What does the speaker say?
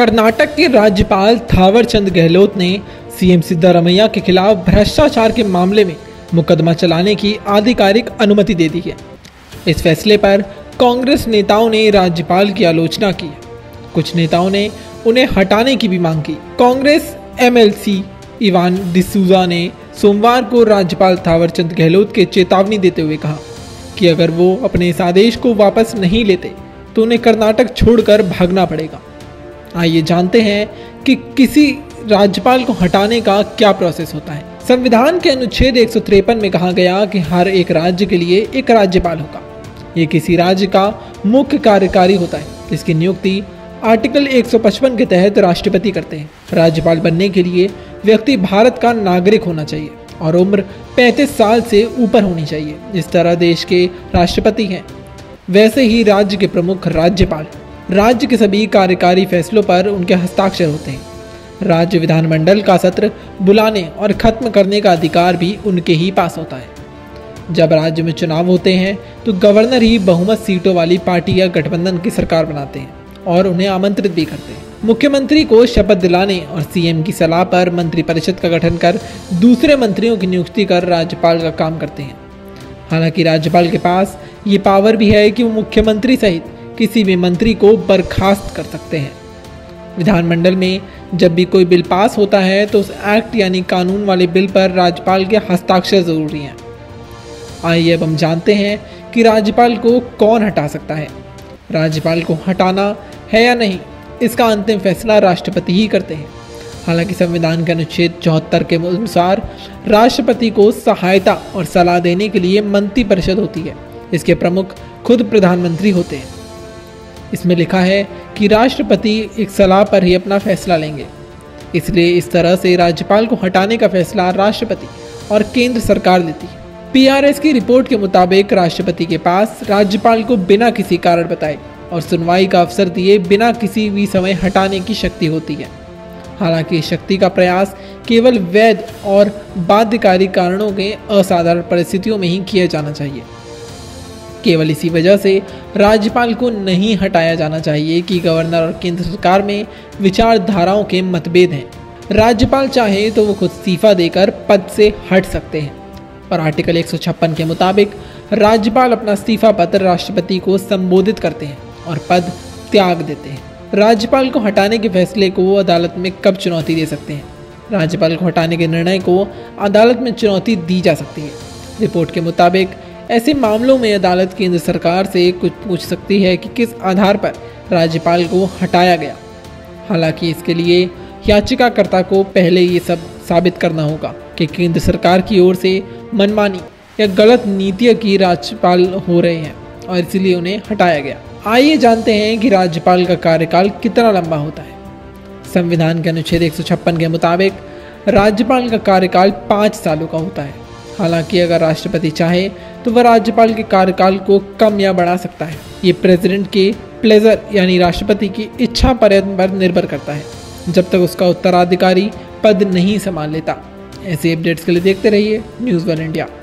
कर्नाटक के राज्यपाल थावरचंद गहलोत ने सीएम सिद्धारमैया के खिलाफ भ्रष्टाचार के मामले में मुकदमा चलाने की आधिकारिक अनुमति दे दी है। इस फैसले पर कांग्रेस नेताओं ने राज्यपाल की आलोचना की। कुछ नेताओं ने उन्हें हटाने की भी मांग की। कांग्रेस एमएलसी इवान डिसूजा ने सोमवार को राज्यपाल थावरचंद गहलोत के चेतावनी देते हुए कहा कि अगर वो अपने इस आदेश को वापस नहीं लेते तो उन्हें कर्नाटक छोड़कर भागना पड़ेगा। आइए जानते हैं कि किसी राज्यपाल को हटाने का क्या प्रोसेस होता है। संविधान के अनुच्छेद 153 में कहा गया कि हर एक राज्य के लिए एक राज्यपाल होगा। ये किसी राज्य का मुख्य कार्यकारी होता है, जिसकी नियुक्ति आर्टिकल 155 के तहत राष्ट्रपति करते हैं। राज्यपाल बनने के लिए व्यक्ति भारत का नागरिक होना चाहिए और उम्र 35 साल से ऊपर होनी चाहिए। जिस तरह देश के राष्ट्रपति हैं, वैसे ही राज्य के प्रमुख राज्यपाल। राज्य के सभी कार्यकारी फैसलों पर उनके हस्ताक्षर होते हैं। राज्य विधानमंडल का सत्र बुलाने और खत्म करने का अधिकार भी उनके ही पास होता है। जब राज्य में चुनाव होते हैं तो गवर्नर ही बहुमत सीटों वाली पार्टी या गठबंधन की सरकार बनाते हैं और उन्हें आमंत्रित भी करते हैं। मुख्यमंत्री को शपथ दिलाने और सीएम की सलाह पर मंत्रिपरिषद का गठन कर दूसरे मंत्रियों की नियुक्ति कर राज्यपाल का काम करते हैं। हालांकि राज्यपाल के पास ये पावर भी है कि वो मुख्यमंत्री सहित किसी भी मंत्री को बर्खास्त कर सकते हैं। विधानमंडल में जब भी कोई बिल पास होता है तो उस एक्ट यानी कानून वाले बिल पर राज्यपाल के हस्ताक्षर जरूरी हैं। आइए अब हम जानते हैं कि राज्यपाल को कौन हटा सकता है। राज्यपाल को हटाना है या नहीं, इसका अंतिम फैसला राष्ट्रपति ही करते हैं। हालांकि संविधान के अनुच्छेद 74 के अनुसार राष्ट्रपति को सहायता और सलाह देने के लिए मंत्रिपरिषद होती है। इसके प्रमुख खुद प्रधानमंत्री होते हैं। इसमें लिखा है कि राष्ट्रपति एक सलाह पर ही अपना फैसला लेंगे। इसलिए इस तरह से राज्यपाल को हटाने का फैसला राष्ट्रपति और केंद्र सरकार लेती है। पीआरएस की रिपोर्ट के मुताबिक राष्ट्रपति के पास राज्यपाल को बिना किसी कारण बताए और सुनवाई का अवसर दिए बिना किसी भी समय हटाने की शक्ति होती है। हालांकि इस शक्ति का प्रयास केवल वैध और बाध्यकारी कारणों के असाधारण परिस्थितियों में ही किया जाना चाहिए। केवल इसी वजह से राज्यपाल को नहीं हटाया जाना चाहिए कि गवर्नर और केंद्र सरकार में विचारधाराओं के मतभेद हैं। राज्यपाल चाहे तो वो खुद इस्तीफा देकर पद से हट सकते हैं और आर्टिकल 156 के मुताबिक राज्यपाल अपना इस्तीफा पत्र राष्ट्रपति को संबोधित करते हैं और पद त्याग देते हैं। राज्यपाल को हटाने के फैसले को अदालत में कब चुनौती दे सकते हैं? राज्यपाल को हटाने के निर्णय को अदालत में चुनौती दी जा सकती है। रिपोर्ट के मुताबिक ऐसे मामलों में अदालत केंद्र सरकार से कुछ पूछ सकती है कि किस आधार पर राज्यपाल को हटाया गया। हालांकि इसके लिए याचिकाकर्ता को पहले ये सब साबित करना होगा कि केंद्र सरकार की ओर से मनमानी या गलत नीतियों की राज्यपाल हो रहे हैं और इसलिए उन्हें हटाया गया। आइए जानते हैं कि राज्यपाल का कार्यकाल कितना लंबा होता है। संविधान के अनुच्छेद 156 के मुताबिक राज्यपाल का कार्यकाल 5 सालों का होता है। हालांकि अगर राष्ट्रपति चाहे तो वह राज्यपाल के कार्यकाल को कम या बढ़ा सकता है। ये प्रेसिडेंट के प्लेजर यानी राष्ट्रपति की इच्छा पर निर्भर करता है, जब तक उसका उत्तराधिकारी पद नहीं संभाल लेता। ऐसे अपडेट्स के लिए देखते रहिए न्यूज़ वन इंडिया।